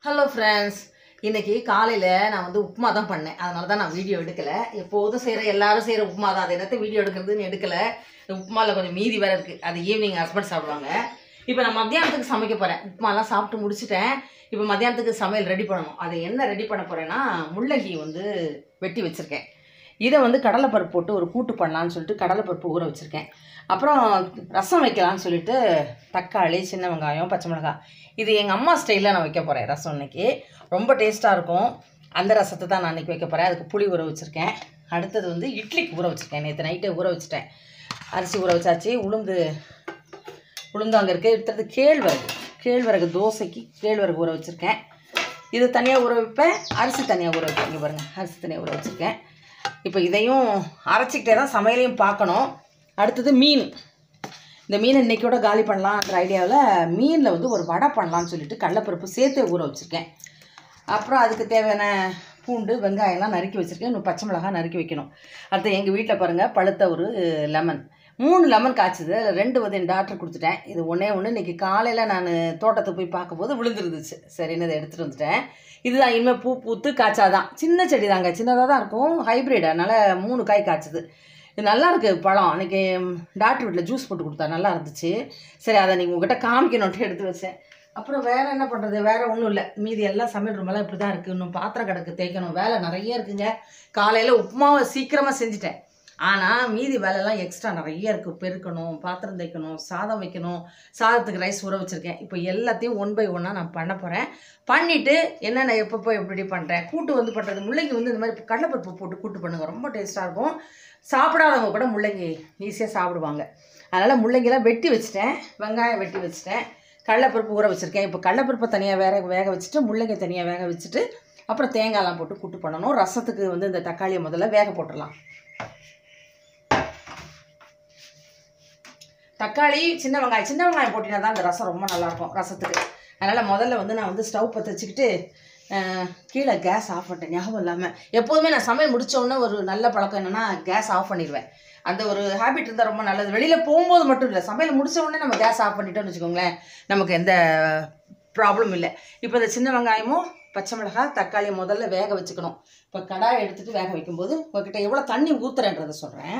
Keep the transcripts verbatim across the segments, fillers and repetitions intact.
Hello friends, இன்னைக்கு காலையில நான் வந்து உப்புமா தான் பண்ணேன். அதனால தான் நான் வீடியோ எடுக்கல. எப்போதும் செய்யற எல்லாரும் செய்யற உப்புமா தான். அது என்னத்த வீடியோ எடுக்கிறதுன்னு எடுக்கல. உப்புமால கொஞ்சம் மீதி வேற இருக்கு. அது ஈவினிங் ஹஸ்பண்ட் சாப்பிடுவாங்க. இப்போ நான் மத்தியானத்துக்கு சமைக்க போறேன். உப்புமாலாம் சாப்பிட்டு முடிச்சிட்டேன். இப்போ மத்தியானத்துக்கு சமையல் ரெடி பண்ணணும். அது என்ன ரெடி பண்ண போறேன்னா முள்ளங்கி வந்து வெட்டி வச்சிருக்கேன். இதை வந்து கடலைப்பருப்பு போட்டு ஒரு கூட்டு பண்ணலான்னு சொல்லிட்டு கடலைப்பருப்பு ஊற வச்சுருக்கேன். அப்புறம் ரசம் வைக்கலான்னு சொல்லிட்டு தக்காளி, சின்ன வெங்காயம், பச்சை மிளகாய், இது எங்கள் அம்மா ஸ்டைலில் நான் வைக்க போகிறேன். ரசம் இன்னைக்கு ரொம்ப டேஸ்ட்டாக இருக்கும். அந்த ரசத்தை தான் நான் இன்றைக்கி வைக்க போகிறேன். அதுக்கு புளி ஊற வச்சுருக்கேன். அடுத்தது வந்து இட்லிக்கு ஊற வச்சுருக்கேன். நேற்று நைட்டே ஊற வச்சுட்டேன். அரிசி ஊற வச்சாச்சு. உளுந்து உளுந்து அங்கே இருக்குது. எடுத்தது கேழ்வரகு கேழ்வரகு தோசைக்கு கேழ்வரகு ஊற வச்சுருக்கேன். இது தனியாக ஊற வைப்பேன், அரிசி தனியாக ஊற வைப்பேன். இங்கே பாருங்கள், அரிசி தனியாக ஊற வச்சுருக்கேன். இப்போ இதையும் அரைச்சிக்கிட்டே தான் சமையலையும் பார்க்கணும். அடுத்தது மீன். இந்த மீன் இன்றைக்கூட காலி பண்ணலான்ற ஐடியாவில் மீனில் வந்து ஒரு வடை பண்ணலான்னு சொல்லிட்டு கடலைப்பருப்பு சேர்த்து ஊற வச்சுருக்கேன். அப்புறம் அதுக்கு தேவையான பூண்டு, வெங்காயம்லாம் நறுக்கி வச்சுருக்கேன். இன்னும் பச்சை மிளகாய் நறுக்கி வைக்கணும். அடுத்து எங்கள் வீட்டில் பாருங்கள், பழுத்த ஒரு லெமன், மூணு லெமன் காய்ச்சிது. அதில் ரெண்டு வந்து என் டாக்டர் கொடுத்துட்டேன். இது ஒன்றே ஒன்று இன்றைக்கி காலையில் நான் தோட்டத்தை போய் பார்க்கும்போது விழுந்துருந்துச்சு. சரின்னு இதை எடுத்துகிட்டு வந்துட்டேன். இதுதான் இனிமேல் பூ பூத்து காய்ச்சாதான். சின்ன செடி தாங்க, சின்னதாக தான் இருக்கும், ஹைப்ரிட். அதனால் மூணு காய் காய்ச்சுது. இது நல்லா இருக்குது பழம். அன்றைக்கி டாக்டர் வீட்டில் ஜூஸ் போட்டு கொடுத்தா, நல்லா இருந்துச்சு. சரி, அதை நீங்கள் உங்கள்கிட்ட காமிக்கணுன்ட்டு எடுத்து வச்சேன். அப்புறம் வேறு என்ன பண்ணுறது, வேறு ஒன்றும் இல்லை. மீதி எல்லாம் சமையல் ரூமெல்லாம் இப்படி தான் இருக்குது. இன்னும் பாத்திரம் கிடக்கு, தேய்க்கணும். வேலை நிறைய இருக்குங்க. காலையில் உப்புமாவை சீக்கிரமாக செஞ்சுட்டேன். ஆனால் மீதி வேலைலாம் எக்ஸ்ட்ரா நிறைய இருக்குது. பெருக்கணும், பாத்திரம் தேய்க்கணும், சாதம் வைக்கணும், சாதத்துக்கு ரைஸ் ஊற வச்சுருக்கேன். இப்போ எல்லாத்தையும் ஒன் பை ஒன்னாக நான் பண்ண போகிறேன். பண்ணிவிட்டு என்னென்ன எப்பப்போ எப்படி பண்ணுறேன். கூட்டு வந்து பண்ணுறது, முள்ளங்கி வந்து இந்த மாதிரி கடலைப்பருப்பு போட்டு கூட்டு பண்ணுங்கள், ரொம்ப டேஸ்ட்டாக இருக்கும். சாப்பிடாதவங்க கூட முள்ளங்கி ஈஸியாக சாப்பிடுவாங்க. அதனால் முள்ளங்கிலாம் வெட்டி வச்சுட்டேன், வெங்காயம் வெட்டி வச்சுட்டேன், கடலைப்பருப்பு ஊற வச்சுருக்கேன். இப்போ கடலைப்பருப்பை தனியாக வேக வேக வச்சுட்டு முள்ளங்கி தனியாக வேக வச்சுட்டு அப்புறம் தேங்காயெலாம் போட்டு கூட்டு பண்ணணும். ரசத்துக்கு வந்து இந்த தக்காளியை முதல்ல வேக போட்டுடலாம். தக்காளி, சின்ன வெங்காயம் சின்ன வெங்காயம் போட்டினா தான் அந்த ரசம் ரொம்ப நல்லாயிருக்கும் ரசத்துக்கு. அதனால் முதல்ல வந்து நான் வந்து ஸ்டவ் பற்ற வச்சுக்கிட்டு கீழே கேஸ் ஆஃப் பண்ணிட்டேன். ஞாபகம் இல்லாமல் எப்போதுமே நான் சமையல் முடித்தோடனே ஒரு நல்ல பழக்கம் என்னென்னா கேஸ் ஆஃப் பண்ணிடுவேன். அந்த ஒரு ஹேபிட் இருந்தால் ரொம்ப நல்லது. வெளியில் போகும்போது மட்டும் இல்லை, சமையல் முடித்த உடனே நம்ம கேஸ் ஆஃப் பண்ணிட்டோம்னு வச்சுக்கோங்களேன், நமக்கு எந்த ப்ராப்ளம் இல்லை. இப்போ இந்த சின்ன வெங்காயமும் பச்சை மிளகாய், தக்காளியை முதல்ல வேக வச்சுக்கணும். இப்போ கடாயை எடுத்துகிட்டு வேக வைக்கும்போது உங்கள்கிட்ட எவ்வளோ தண்ணி ஊற்றுறேன்றதை சொல்கிறேன்.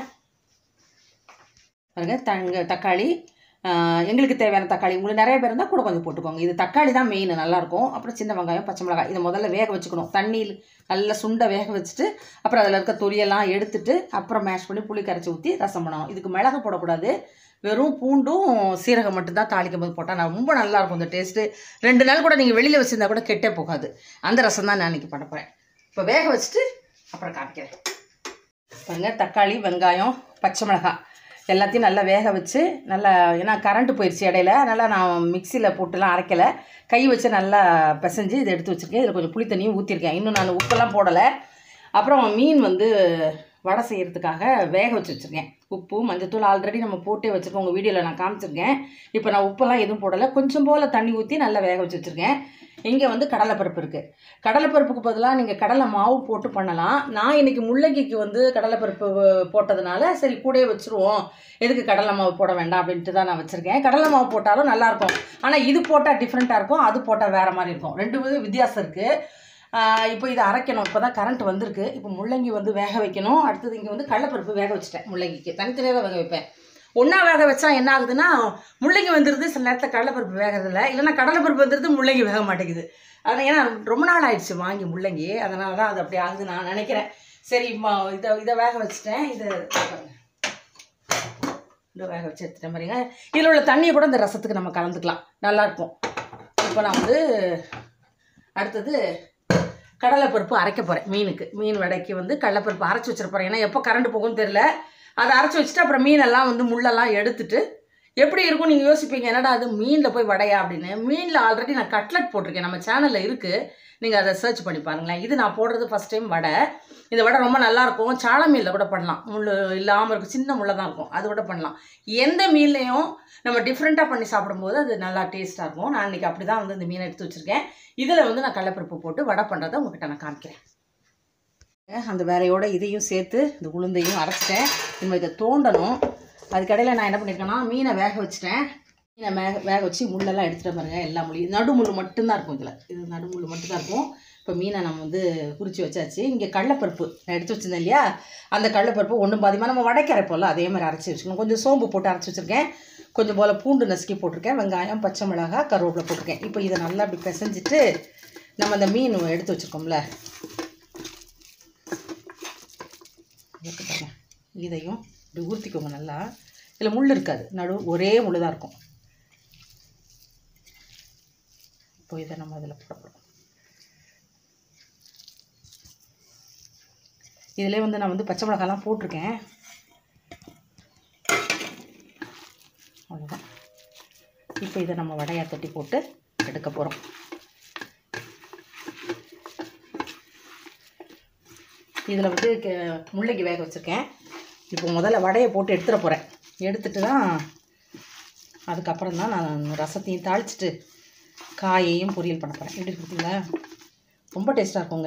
பாருங்க, தங்க தக்காளி எங்களுக்கு தேவையான தக்காளி, உங்களுக்கு நிறைய பேர் இருந்தால் கூட கொஞ்சம் போட்டுக்கோங்க. இது தக்காளி தான் மெயின், நல்லாயிருக்கும். அப்புறம் சின்ன வெங்காயம், பச்சை மிளகாய், இதை முதல்ல வேக வச்சுக்கணும். தண்ணியில் நல்லா சுண்டை வேக வச்சுட்டு அப்புறம் அதில் இருக்க தொலியெல்லாம் எடுத்துட்டு அப்புறம் மேஷ் பண்ணி புளி கரைச்சி ஊற்றி ரசம் பண்ணணும். இதுக்கு மிளகு போடக்கூடாது, வெறும் பூண்டும் சீரகம் மட்டும்தான் தாளிக்கும் போது போட்டால் நான் ரொம்ப நல்லாயிருக்கும் இந்த டேஸ்ட்டு. ரெண்டு நாள் கூட நீங்கள் வெளியில் வச்சுருந்தா கூட கெட்டே போகாது. அந்த ரசம் தான் நான் இன்றைக்கி பண்ண போகிறேன். இப்போ வேக வச்சுட்டு அப்புறம் காமிக்கிறேன். பாருங்கள், தக்காளி, வெங்காயம், பச்சை மிளகாய் எல்லாத்தையும் நல்லா வேக வச்சு, நல்லா, ஏன்னா கரண்ட்டு போயிடுச்சு இடையில, அதனால் நான் மிக்சியில் போட்டுலாம் அரைக்கலை, கை வச்சு நல்லா பிசைஞ்சு இதை எடுத்து வச்சுருக்கேன். இதில் கொஞ்சம் புளி தண்ணியும் ஊற்றிருக்கேன். இன்னும் நான் உப்பெல்லாம் போடலை. அப்புறம் மீன் வந்து வடை செய்கிறதுக்காக வேக வச்சு வச்சுருக்கேன். உப்பு, மஞ்சத்தூள் ஆல்ரெடி நம்ம போட்டே வச்சுருக்கோம், உங்கள் வீடியோவில் நான் காமிச்சிருக்கேன். இப்போ நான் உப்பெல்லாம் எதுவும் போடலை, கொஞ்சம் போல் தண்ணி ஊற்றி நல்லா வேக வச்சு வச்சுருக்கேன். இங்கே வந்து கடலைப்பருப்பு இருக்குது. கடலைப்பருப்புக்கு பதிலாக நீங்கள் கடலை மாவு போட்டு பண்ணலாம். நான் இன்றைக்கி முள்ளங்கிக்கு வந்து கடலைப்பருப்பு போட்டதுனால சரி கூடயே வச்சுருவோம், எதுக்கு கடலை மாவு போட வேண்டாம் அப்படின்ட்டு தான் நான் வச்சுருக்கேன். கடலை மாவு போட்டாலும் நல்லாயிருக்கும், ஆனால் இது போட்டால் டிஃப்ரெண்ட்டாக இருக்கும், அது போட்டால் வேறு மாதிரி இருக்கும். ரெண்டு வித்தியாசம் இருக்குது. இப்போ இதை அரைக்கணும். இப்போ தான் கரண்ட் வந்திருக்கு. இப்போ முள்ளங்கி வந்து வேக வைக்கணும். அடுத்தது இங்கே வந்து கடலைப்பருப்பு வேக வச்சுட்டேன். முள்ளங்கிக்கு தனித்தனியாக தான் வேக வைப்பேன். ஒன்றா வேக வச்சா என்ன ஆகுதுன்னா, முள்ளங்கி வந்துடுது, சில நேரத்தில் கடலைப்பருப்பு வேகிறதில்ல, இல்லைன்னா கடலைப்பருப்பு வந்துடுது, முள்ளங்கி வேக மாட்டேங்குது. அது ஏன்னா ரொம்ப நாள் ஆயிடுச்சு வாங்கி முள்ளங்கி, அதனால தான் அது அப்படி ஆகுது நான் நினைக்கிறேன். சரி, இதை இதை வேக வச்சுட்டேன். இதை இதை வேக வச்சு எடுத்துட்டேன் பாருங்க. இதில் உள்ள தண்ணியை கூட இந்த ரசத்துக்கு நம்ம கலந்துக்கலாம், நல்லாயிருக்கும். இப்போ நான் வந்து அடுத்தது கடலைப்பருப்பு அரைக்க போகிறேன். மீனுக்கு, மீன் வடைக்கு வந்து கடலைப்பருப்பு அரைச்சி வச்சிருப்பேன். ஏன்னா எப்போ கரண்ட் போகும்னு தெரில, அதை அரைச்சி வச்சுட்டு அப்புறம் மீனெல்லாம் வந்து முள்ளெல்லாம் எடுத்துட்டு எப்படி இருக்கும் நீங்கள் யோசிப்பீங்க, என்னடா அது மீனில் போய் வடையா அப்படின்னு. மீனில் ஆல்ரெடி நான் கட்லட் போட்டிருக்கேன், நம்ம சேனலில் இருக்குது, நீங்கள் அதை சர்ச் பண்ணி பாருங்களேன். இது நான் போடுறது ஃபஸ்ட் டைம் வடை. இந்த வடை ரொம்ப நல்லாயிருக்கும். சாள மீனில் கூட பண்ணலாம், முள் இல்லாமல் இருக்கும், சின்ன முள்ளை தான் இருக்கும், அது கூட பண்ணலாம். எந்த மீன்லையும் நம்ம டிஃப்ரெண்ட்டாக பண்ணி சாப்பிடும்போது அது நல்லா டேஸ்ட்டாக இருக்கும். நான் இன்றைக்கி அப்படி தான் வந்து இந்த மீனை எடுத்து வச்சுருக்கேன். இதில் வந்து நான் கடலைப்பருப்பு போட்டு வடை பண்ணுறதை உங்கள்கிட்ட நான் காமிக்கிறேன். அந்த வேலையோட இதையும் சேர்த்து இந்த உளுந்தையும் அரைச்சிட்டேன். இனிமேல் இதை தோண்டணும். அதுக்கடையில் நான் என்ன பண்ணியிருக்கேன்னா மீனை வேக வச்சுட்டேன். நான் வேக வேக வச்சு முள்ளெல்லாம் எடுத்துகிட்டு பாருங்கள். எல்லா முள்ளையும் நடு முள் மட்டும்தான் இருக்கும். இதில் இது நடு முள் மட்டும்தான் இருக்கும். இப்போ மீனை நம்ம வந்து குறித்து வச்சாச்சு. இங்கே கடலைப்பருப்பு நான் எடுத்து வச்சுருந்தேன் இல்லையா, அந்த கடலைப்பருப்பு ஒன்றும் பாதிமாக நம்ம வடைக்கு அரைப்போம்ல அதே மாதிரி அரைச்சி வச்சுக்கணும். கொஞ்சம் சோம்பு போட்டு அரைச்சி வச்சுருக்கேன். கொஞ்சம் போல் பூண்டு நசுக்கி போட்டிருக்கேன். வெங்காயம், பச்சை மிளகாய், கருவேப்பிலை போட்டிருக்கேன். இப்போ இதை நல்லா அப்படி பிசைஞ்சிட்டு நம்ம அந்த மீன் எடுத்து வச்சுருக்கோம்ல இதையும் இப்படி ஊற்றிக்கோங்க. நல்லா இதில் முள் இருக்காது, நடு ஒரே முள் தான் இருக்கும். இப்போ இதை நம்ம அதில் போடணும். இதிலே வந்து நான் வந்து பச்சை மிளகாலாம் போட்டிருக்கேன். அவ்வளோதான். இப்போ இதை நம்ம வடையாக தட்டி போட்டு எடுக்க போகிறோம். இதில் வந்து முள்ளங்கி வேக வச்சுருக்கேன். இப்போ முதல்ல வடையை போட்டு எடுத்துட போகிறேன். எடுத்துட்டு தான் அதுக்கப்புறம் தான் நான் ரசத்தையும் தாளிச்சிட்டு காயையும் பொரியல் பண்ண போகிறேன். எப்படி கொடுத்தீங்களா? ரொம்ப டேஸ்ட்டாக இருக்குங்க.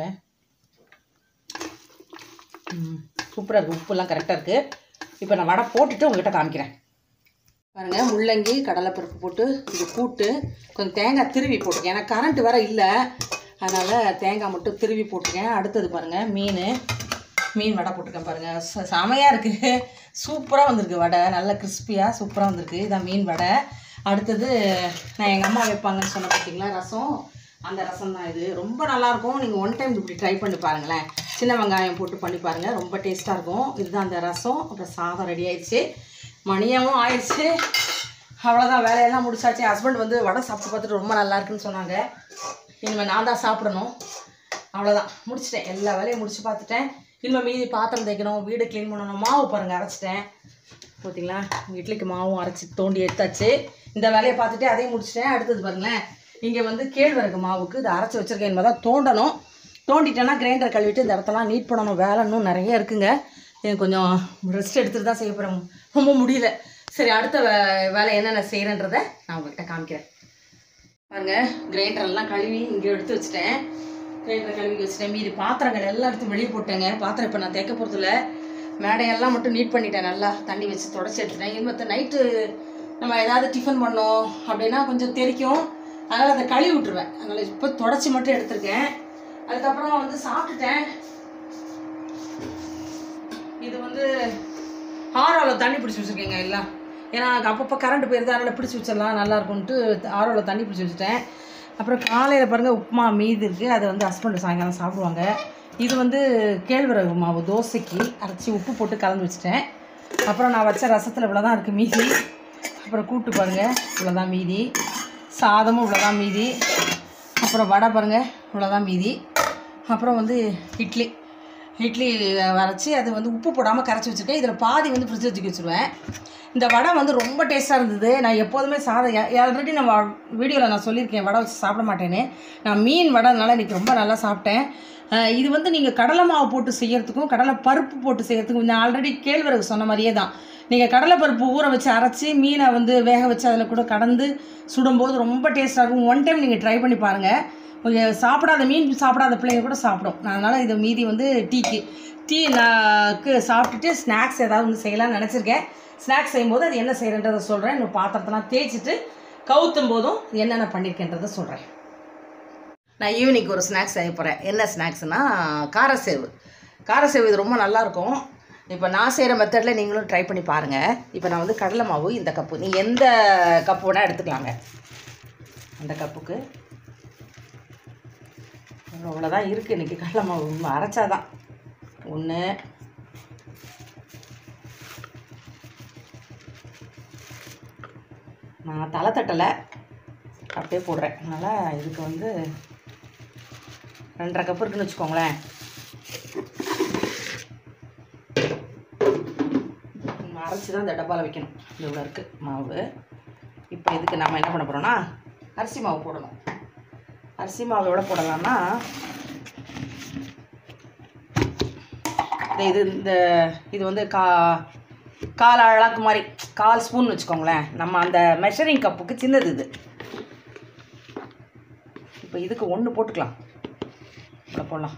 ம் சூப்பராக இருக்குது. உப்புலாம் கரெக்டாக இருக்குது. இப்போ நான் வடை போட்டுட்டு உங்கள்கிட்ட காமிக்கிறேன் பாருங்கள். முள்ளங்கி கடலைப்பருப்பு போட்டு இது கூட்டு கொஞ்சம் தேங்காய் திருவி போட்டிருக்கேன். ஏன்னா கரண்ட் வேறு இல்லை, அதனால் தேங்காய் மட்டும் திருவி போட்டிருக்கேன். அடுத்தது பாருங்கள் மீன் மீன் வடை போட்டிருக்கேன் பாருங்கள். ச செமையாக இருக்குது. சூப்பராக வந்திருக்கு வடை, நல்லா கிறிஸ்பியாக சூப்பராக வந்திருக்கு. இதான் மீன் வடை. அடுத்தது நான் எங்கள் அம்மா வைப்பாங்கன்னு சொன்ன பார்த்தீங்களா ரசம், அந்த ரசம் தான் இது. ரொம்ப நல்லாயிருக்கும். நீங்கள் ஒன் டைம் இப்படி ட்ரை பண்ணி பாருங்களேன். சின்ன வெங்காயம் போட்டு பண்ணி பாருங்கள், ரொம்ப டேஸ்ட்டாக இருக்கும். இதுதான் அந்த ரசம். அப்புறம் சாதம் ரெடி ஆயிடுச்சு, மணியாகவும் ஆயிடுச்சு. அவ்வளோதான், வேலையெல்லாம் முடிச்சாச்சு. ஹஸ்பண்ட் வந்து வடை சாப்பிட்டு பார்த்துட்டு ரொம்ப நல்லா இருக்குன்னு சொன்னாங்க. இனிமேல் நான் தான் சாப்பிடணும். அவ்வளோதான், முடிச்சிட்டேன். எல்லா வேலையும் முடிச்சு பார்த்துட்டேன். இனிமேல் மீதி பாத்திரம் தேய்க்கணும், வீடு க்ளீன் பண்ணணும். மாவு பாருங்கள் அரைச்சிட்டேன் பார்த்தீங்களா. இட்லிக்கு மாவும் அரைச்சி தோண்டி எடுத்தாச்சு. இந்த வேலையை பார்த்துட்டு அதையும் முடிச்சிட்டேன். அடுத்தது பாருங்களேன், இங்கே வந்து கேழ்வரகு மாவுக்கு இதை அரைச்சி வச்சுருக்கேன். இனிமேல் தான் தோண்டணும். தோண்டிட்டேன்னா கிரைண்டர் கழுவிட்டு இந்த இடத்தெல்லாம் நீட் பண்ணணும். வேலை இன்னும் நிறைய இருக்குங்க. எனக்கு கொஞ்சம் ரெஸ்ட் எடுத்துகிட்டு தான் செய்ய போகிறேன், ரொம்ப முடியல. சரி, அடுத்த வே வேலை என்னென்ன செய்கிறேன்றதை நான் உங்கள்கிட்ட காமிக்கிறேன் பாருங்கள். கிரைண்டரெல்லாம் கழுவி இங்கே எடுத்து வச்சுட்டேன். கிரைண்டர் கழுவி வச்சுட்டேன். மீதி பாத்திரங்கள் எல்லாம் எடுத்து வெளியே போட்டேங்க. பாத்திரம் இப்போ நான் தேய்க்க போகிறதில்ல. மேடையெல்லாம் மட்டும் நீட் பண்ணிட்டேன். நல்லா தண்ணி வச்சு தொடச்சி எடுத்துட்டேன். இனிமேல் நைட்டு நம்ம ஏதாவது டிஃபன் பண்ணோம் அப்படின்னா கொஞ்சம் தெரிக்கும், அதனால் அதை கழுவி விட்டுருவேன். அதனால் இப்போ தொடச்சி மட்டும் எடுத்துருக்கேன். அதுக்கப்புறம் வந்து சாப்பிட்டுட்டேன். இது வந்து ஆரோவில் தண்ணி பிடிச்சி வச்சுருக்கேங்க எல்லாம். ஏன்னா அப்பப்போ கரண்ட் போயிருது, அதனால் பிடிச்சி வச்சிடலாம் நல்லாயிருக்கும்ட்டு ஆரோவில் தண்ணி பிடிச்சி வச்சுட்டேன். அப்புறம் காலையில் பாருங்கள் உப்புமா மீதி இருக்குது, அதை வந்து ஹஸ்பண்டு சாயங்காலம் சாப்பிடுவாங்க. இது வந்து கேழ்வரகு மாவு தோசைக்கு அரைச்சி உப்பு போட்டு கலந்து வச்சுட்டேன். அப்புறம் நான் வச்ச ரசத்தில் இவ்வளோ தான் இருக்குது மீதி. அப்புறம் கூட்டு பாருங்கள் இவ்வளோ தான் மீதி. சாதமும் இவ்வளோ தான் மீதி. அப்புறம் வடை பாருங்கள் இவ்வளோ தான் மீதி. அப்புறம் வந்து இட்லி இட்லி வரைச்சி அது வந்து உப்பு போடாமல் கரைச்சி வச்சுருக்கேன். இதில் பாதி வந்து ஃப்ரிட்ஜில் தூக்கி வச்சுருவேன். இந்த வடை வந்து ரொம்ப டேஸ்ட்டாக இருந்தது. நான் எப்போதுமே சாதம் ஆல்ரெடி நான் வீடியோவில் நான் சொல்லியிருக்கேன் வடை வச்சு சாப்பிட மாட்டேன்னு. நான் மீன் வடைனால இன்றைக்கி ரொம்ப நல்லா சாப்பிட்டேன். இது வந்து நீங்கள் கடலை மாவு போட்டு செய்கிறதுக்கும் கடலை பருப்பு போட்டு செய்கிறதுக்கும் நான் ஆல்ரெடி கேழ்வரகு சொன்ன மாதிரியே தான். நீங்கள் கடலை பருப்பு ஊற வச்சு அரைச்சி மீனை வந்து வேக வச்சு அதில் கூட கடந்து சுடும்போது ரொம்ப டேஸ்ட்டாக இருக்கும். ஒன் டைம் நீங்கள் ட்ரை பண்ணி பாருங்கள். கொஞ்சம் சாப்பிடாத மீன் சாப்பிடாத பிள்ளைங்க கூட சாப்பிடும். அதனால் இதை மீதி வந்து டீக்கு டீ நாக்கு சாப்பிட்டுட்டு ஸ்நாக்ஸ் ஏதாவது ஒன்று செய்யலாம்னு நினச்சிருக்கேன். ஸ்நாக்ஸ் செய்யும்போது அது என்ன செய்கிறேன்றதை சொல்கிறேன். இன்னும் பாத்திரத்தெல்லாம் தேய்ச்சிட்டு கவுத்தும் போதும் என்னென்ன பண்ணியிருக்கேன்றதை சொல்கிறேன். நான் ஈவினிங் ஒரு ஸ்நாக்ஸ் செய்ய போகிறேன். என்ன ஸ்நாக்ஸ்னால் காரசேவு. காரசேவு இது ரொம்ப நல்லாயிருக்கும். இப்போ நான் செய்கிற மெத்தடில் நீங்களும் ட்ரை பண்ணி பாருங்கள். இப்போ நான் வந்து கடலை மாவு இந்த கப்பு, நீங்கள் எந்த கப்பு வேணால் எடுத்துக்கலாங்க. அந்த கப்புக்கு அவ்வளோதான் இருக்குது இன்றைக்கி. கடலை மாவு அரைச்சாதான் ஒன்று, நான் தலை தட்டலை அப்படியே போடுறேன். அதனால் இதுக்கு வந்து ரெண்டரை கப்பு இருக்குன்னு வச்சுக்கோங்களேன். அரைச்சி தான் இந்த டப்பாவில் வைக்கணும். இவ்வளோ இருக்குது மாவு. இப்போ இதுக்கு நம்ம என்ன பண்ண போகிறோம்னா அரிசி மாவு போடணும். அரிசி மாவு எவ்வளோ போடலாம்னா இது இந்த இது வந்து கா கால் அழகு மாதிரி கால் ஸ்பூன் வச்சுக்கோங்களேன். நம்ம அந்த மெஷரிங் கப்புக்கு சின்னது இது. இப்போ இதுக்கு ஒன்று போட்டுக்கலாம். இவ்வளோ போடலாம்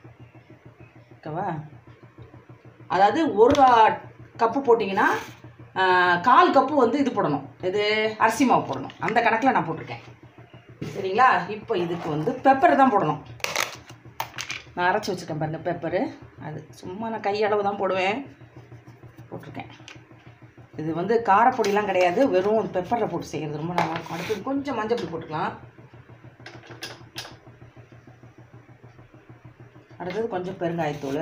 ஓகேவா. அதாவது ஒரு கப்பு போட்டிங்கன்னா கால் கப்பு வந்து இது போடணும், இது அரிசி மாவு போடணும். அந்த கணக்கில் நான் போட்டிருக்கேன். சரிங்களா? இப்போ இதுக்கு வந்து பெப்பர் தான் போடணும். நான் அரைச்சி வச்சுருக்கேன் பாருங்கள் பெப்பரு. அது சும்மா நான் கையளவு தான் போடுவேன், போட்டிருக்கேன். இது வந்து காரப்பொடிலாம் கிடையாது, வெறும் பெப்பரில் போட்டு செய்கிறது ரொம்ப நல்லாயிருக்கும். அடுத்து கொஞ்சம் மஞ்சள் பொடி போட்டுக்கலாம். அடுத்தது கொஞ்சம் பெருங்காயத்தூள்,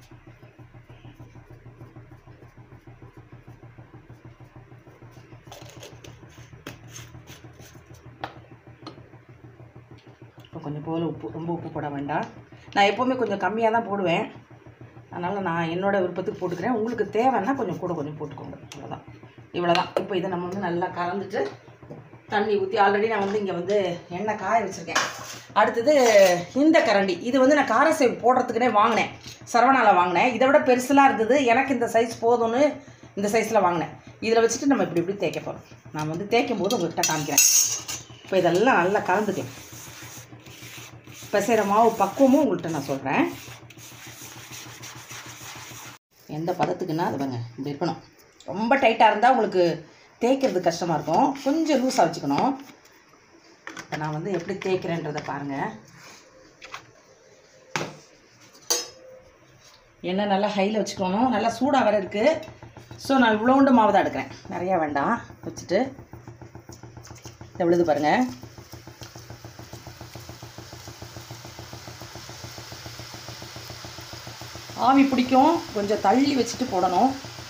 இப்போ கொஞ்சம் போல் உப்பு, ரொம்ப உப்பு போட வேண்டாம். நான் எப்போவுமே கொஞ்சம் கம்மியாக தான் போடுவேன், அதனால் நான் என்னோடய விருப்பத்துக்கு போட்டுக்கிறேன். உங்களுக்கு தேவைன்னா கொஞ்சம் கூட கொஞ்சம் போட்டுக்கோங்க, அவ்வளோதான். இவ்வளோ தான். இப்போ இதை நம்ம வந்து நல்லா கலந்துட்டு தண்ணி ஊற்றி, ஆல்ரெடி நான் வந்து இங்கே வந்து எண்ணெய் காய வச்சுருக்கேன். அடுத்தது இந்த கரண்டி, இது வந்து நான் காரசேவ் போடுறதுக்குனே வாங்கினேன், சரவணாவில் வாங்கினேன். இதை விட பெருசுலாம் இருந்தது, எனக்கு இந்த சைஸ் போதும்னு இந்த சைஸில் வாங்கினேன். இதில் வச்சுட்டு நம்ம இப்படி இப்படி தேய்க்க போகிறோம். நான் வந்து தேய்க்கும் போது உங்கள்கிட்ட காமிக்கிறேன். இப்போ இதெல்லாம் நல்லா கலந்துக்கலாம். பிசைகிற மாவு பக்குவமும் உங்கள்கிட்ட நான் சொல்கிறேன். எந்த பதத்துக்குன்னா அது வாங்க இப்படி இருக்கணும். ரொம்ப டைட்டாக இருந்தால் உங்களுக்கு தேய்க்கிறது கஷ்டமாக இருக்கும், கொஞ்சம் லூஸாக வச்சுக்கணும். இப்போ நான் வந்து எப்படி தேய்க்கிறேன்றதை பாருங்கள். எண்ணெய் நல்லா ஹையில் வச்சுக்கணும், நல்லா சூடாக வேறு இருக்குது. ஸோ நான் இவ்வளோண்டு மாவு தான் எடுக்கிறேன், நிறையா வேண்டாம். வச்சுட்டு இதை விழுது பாருங்கள். ஆவி பிடிக்கும், கொஞ்சம் தள்ளி வச்சுட்டு போடணும்.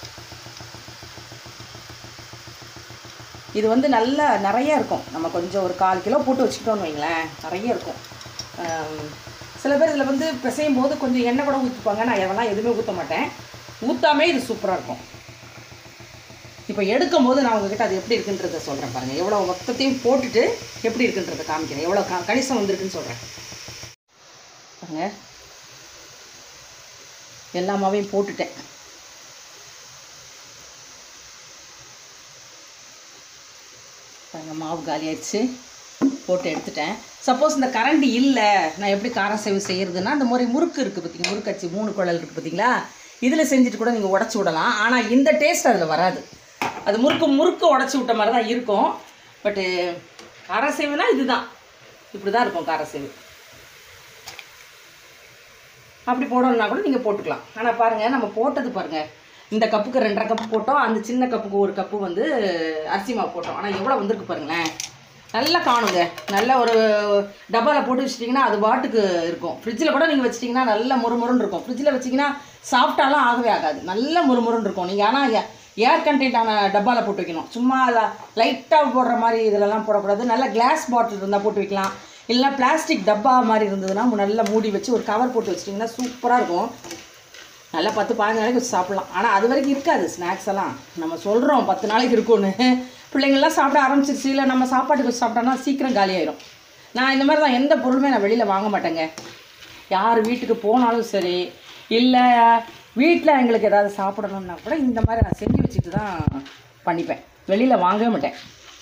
இது வந்து நல்லா நிறைய இருக்கும். நம்ம கொஞ்சம் ஒரு கால் கிலோ போட்டு வச்சுக்கிட்டோன்னு வைங்களேன், நிறைய இருக்கும். சில பேர் இதில் வந்து பிசையும் போது கொஞ்சம் எண்ணெய் கூட ஊற்றிப்பாங்க, நான் இதெல்லாம் எதுவுமே ஊற்ற மாட்டேன். ஊற்றாமே இது சூப்பராக இருக்கும். இப்போ எடுக்கும் போது நான் உங்ககிட்ட அது எப்படி இருக்குன்றதை சொல்கிறேன் பாருங்கள். எவ்வளோ மொத்தத்தையும் போட்டுட்டு எப்படி இருக்குன்றதை காமிக்கிறேன், எவ்வளோ க கணிசம் வந்திருக்குன்னு சொல்கிறேன் பாருங்கள். எல்லா மாவையும் போட்டுட்டேன். பாருங்கள் மாவு காலி ஆயிடுச்சு, போட்டு எடுத்துட்டேன். சப்போஸ் இந்த கரண்டி இல்லை, நான் எப்படி காரசேவு செய்கிறதுனா, இந்த மாதிரி முறுக்கு இருக்குது பார்த்திங்க, முறுக்கச்சி மூணு குழல் இருக்குது பார்த்திங்களா, இதில் செஞ்சுட்டு கூட நீங்கள் உடச்சி விடலாம். ஆனால் இந்த டேஸ்ட் அதில் வராது. அது முறுக்கு முறுக்கு உடச்சி விட்ட மாதிரி தான் இருக்கும். பட்டு காரசேவுனா இதுதான், இப்படி தான் இருக்கும் காரசேவு. அப்படி போடணுன்னா கூட நீங்கள் போட்டுக்கலாம். ஆனால் பாருங்கள், நம்ம போட்டது பாருங்கள், இந்த கப்புக்கு ரெண்டரை கப்பு போட்டோம், அந்த சின்ன கப்புக்கு ஒரு கப்பு வந்து அரிசி மாவு போட்டோம். ஆனால் எவ்வளோ வந்திருக்கு பாருங்களேன், நல்லா காணுங்க. நல்ல ஒரு டப்பாவில் போட்டு வச்சிட்டிங்கன்னா அது பாட்டுக்கு இருக்கும். ஃப்ரிட்ஜில் கூட நீங்கள் வச்சிட்டிங்கன்னா நல்ல முறுமுறுன்னு இருக்கும். ஃப்ரிட்ஜில் வச்சிங்கன்னா சாஃப்டாலாம் ஆகவே ஆகாது, நல்ல முறுமுறுன்னு இருக்கும். நீங்கள் ஆனால் ஏர் கண்டெய்னான டப்பாவில் போட்டு வைக்கணும். சும்மா லைட்டாக போடுற மாதிரி இதிலலாம் போடக்கூடாது. நல்ல கிளாஸ் பாட்டில் இருந்தால் போட்டு வைக்கலாம், இல்லைனா பிளாஸ்டிக் டப்பா மாதிரி இருந்ததுன்னா நல்லா மூடி வச்சு ஒரு கவர் போட்டு வச்சிட்டிங்கன்னா சூப்பராக இருக்கும். நல்லா பத்து பதினஞ்சு நாளைக்கு வச்சு சாப்பிட்லாம். ஆனால் அது வரைக்கும் இருக்காது ஸ்நாக்ஸ் எல்லாம். நம்ம சொல்கிறோம் பத்து நாளைக்கு இருக்கும்னு, பிள்ளைங்கள்லாம் சாப்பிட ஆரம்பிச்சிருச்சு. இல்லை நம்ம சாப்பாட்டுக்கு வச்சு சாப்பிட்டோம்னா சீக்கிரம் காலியாயிடும். நான் இந்த மாதிரி தான் எந்த பொருளுமே நான் வெளியில் வாங்க மாட்டேங்க. யார் வீட்டுக்கு போனாலும் சரி, இல்லை வீட்டில் எங்களுக்கு ஏதாவது சாப்பிடணுன்னா கூட இந்த மாதிரி நான் செஞ்சு வச்சுட்டு தான் பண்ணிப்பேன், வெளியில் வாங்கவே மாட்டேன்.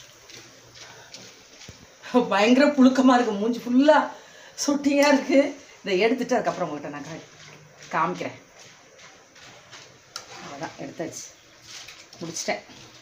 பயங்கர புழுக்கமாக இருக்குது, மூஞ்சி ஃபுல்லாக சுட்டியாக இருக்குது. இதை எடுத்துகிட்டு அதுக்கப்புறம் உங்கள்கிட்ட நான் காமிக்கிறேன். அவ்வளோதான், எடுத்தாச்சு, முடிச்சிட்டேன்.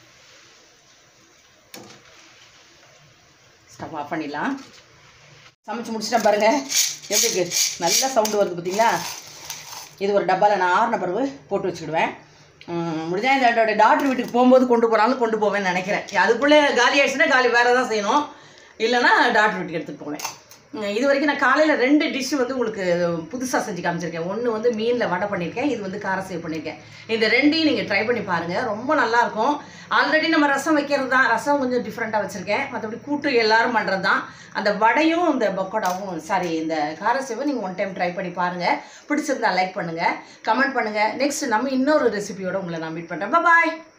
ஸ்டவ் ஆஃப் பண்ணிடலாம். சமைச்சு முடிச்சிட்டேன் பாருங்கள், எப்படி இருக்குது, நல்ல சவுண்டு வருது பார்த்தீங்களா. இது ஒரு டப்பாவில் நான் ஆறுன பருவு போட்டு வச்சுக்கிடுவேன். முடிஞ்சால் இந்த என்னோட டாக்டர் வீட்டுக்கு போகும்போது கொண்டு போனாலும் கொண்டு போவேன்னு நினைக்கிறேன். அதுக்குள்ளே காலி ஆகிடுச்சுன்னா காலி வேறு தான் செய்யணும், இல்லைனா டாக்டர் வீட்டுக்கு எடுத்துகிட்டு போவேன். இது வரைக்கும் நான் காலையில் ரெண்டு டிஷ்ஷு வந்து உங்களுக்கு புதுசாக செஞ்சு காமிச்சிருக்கேன். ஒன்று வந்து மீனில் வடை பண்ணியிருக்கேன், இது வந்து காரசேவ் பண்ணியிருக்கேன். இந்த ரெண்டையும் நீங்கள் ட்ரை பண்ணி பாருங்கள், ரொம்ப நல்லாயிருக்கும். ஆல்ரெடி நம்ம ரசம் வைக்கிறது தான், ரசம் கொஞ்சம் டிஃப்ரெண்ட்டாக வச்சுருக்கேன். மற்றபடி கூட்டு எல்லோரும் பண்ணுறது தான். அந்த வடையும் இந்த பக்கோடாவும் சாரி இந்த காரசேவும் நீங்கள் ஒன் டைம் ட்ரை பண்ணி பாருங்கள். பிடிச்சிருந்தா லைக் பண்ணுங்கள், கமெண்ட் பண்ணுங்கள். நெக்ஸ்ட் நம்ம இன்னொரு ரெசிபியோடு உங்களை நான் மீட் பண்ணுறேன். பாய்.